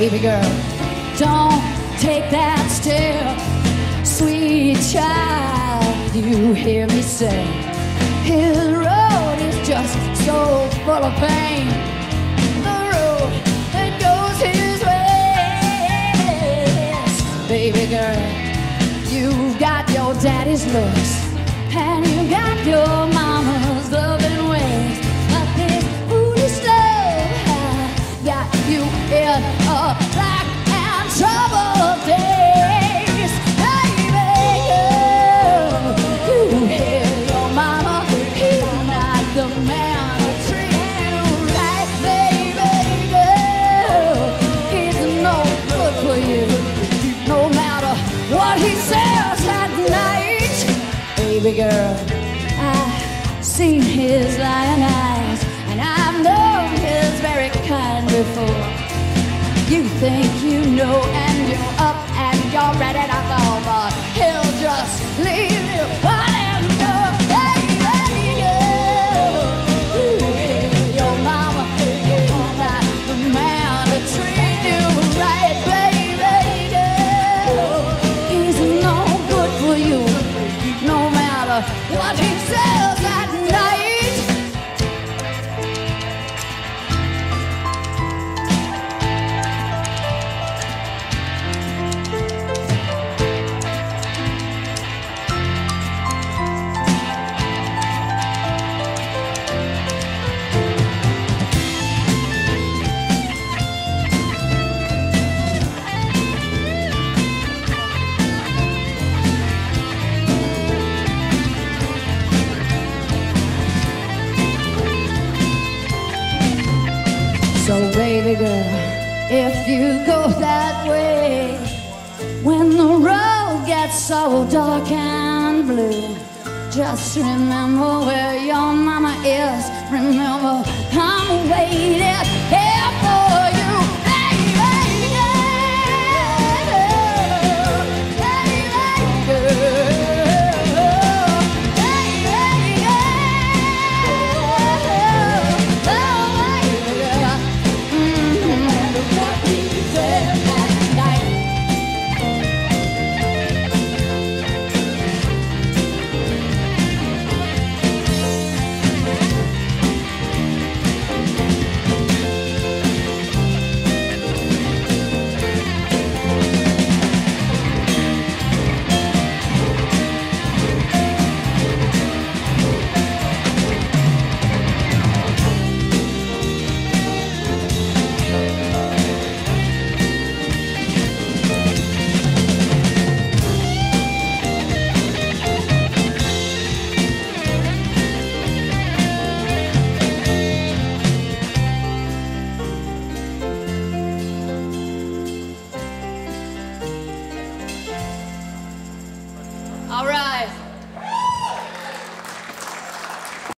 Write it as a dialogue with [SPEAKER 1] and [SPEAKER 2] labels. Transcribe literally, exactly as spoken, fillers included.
[SPEAKER 1] Baby girl, don't take that step. Sweet child, you hear me say, his road is just so full of pain. The road that goes his way. Baby girl, you've got your daddy's looks, and you got your mama's loving ways. But this foolish love has got you in a black and troubled days. Baby girl, you hear your mama, he's not the man to treat you right. Baby girl, he's no good for you, no matter what he says at night. Baby girl, I've seen his lion eyes, and I've known his very kind before. You think you know, and you're up and you're ready to go, but he'll just leave you hot and cold. Baby girl, you hear your mama, he's not the man to treat you right. Baby girl, he's no good for you, no matter what he says at night. So baby girl, if you go that way, when the road gets so dark and blue, just remember where your mama is. Remember I'm waiting here for you.